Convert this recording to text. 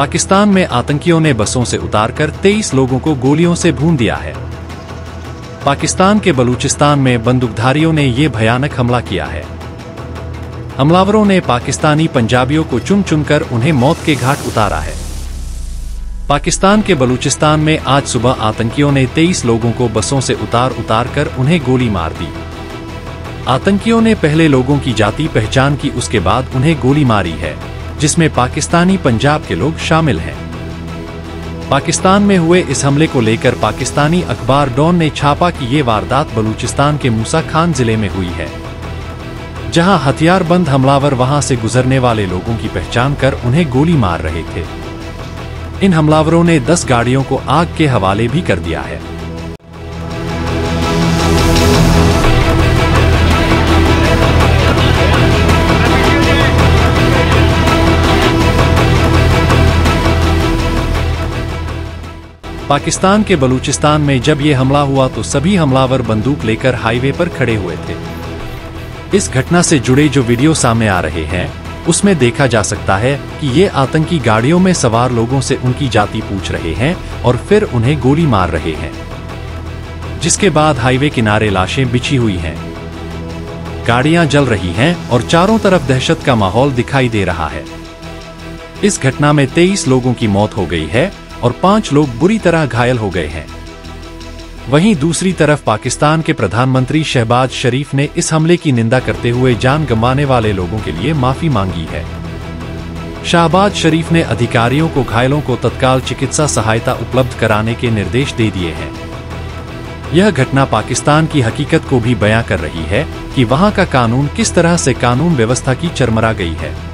पाकिस्तान में आतंकियों ने बसों से उतारकर 23 लोगों को गोलियों से भून दिया है। पाकिस्तान के बलूचिस्तान में बंदूकधारियों ने ये भयानक हमला किया है। हमलावरों ने पाकिस्तानी पंजाबियों को चुन चुनकर उन्हें मौत के घाट उतारा है। पाकिस्तान के बलूचिस्तान में आज सुबह आतंकियों ने 23 लोगों को बसों से उतार कर उन्हें गोली मार दी। आतंकियों ने पहले लोगों की जाति पहचान की, उसके बाद उन्हें गोली मारी है, जिसमें पाकिस्तानी पंजाब के लोग शामिल हैं। पाकिस्तान में हुए इस हमले को लेकर पाकिस्तानी अखबार डॉन ने छापा कि ये वारदात बलूचिस्तान के मूसा खान जिले में हुई है, जहां हथियारबंद हमलावर वहां से गुजरने वाले लोगों की पहचान कर उन्हें गोली मार रहे थे। इन हमलावरों ने 10 गाड़ियों को आग के हवाले भी कर दिया है। पाकिस्तान के बलूचिस्तान में जब ये हमला हुआ तो सभी हमलावर बंदूक लेकर हाईवे पर खड़े हुए थे। इस घटना से जुड़े जो वीडियो सामने आ रहे हैं उसमें देखा जा सकता है कि ये आतंकी गाड़ियों में सवार लोगों से उनकी जाति पूछ रहे हैं और फिर उन्हें गोली मार रहे हैं, जिसके बाद हाईवे किनारे लाशें बिछी हुई हैं, गाड़ियां जल रही हैं और चारों तरफ दहशत का माहौल दिखाई दे रहा है। इस घटना में 23 लोगों की मौत हो गई है और 5 लोग बुरी तरह घायल हो गए हैं। वहीं दूसरी तरफ पाकिस्तान के प्रधानमंत्री शहबाज शरीफ ने इस हमले की निंदा करते हुए जान गंवाने वाले लोगों के लिए माफी मांगी है। शहबाज शरीफ ने अधिकारियों को घायलों को तत्काल चिकित्सा सहायता उपलब्ध कराने के निर्देश दे दिए हैं। यह घटना पाकिस्तान की हकीकत को भी बयां कर रही है कि वहां का कानून किस तरह से कानून व्यवस्था की चरमरा गई है।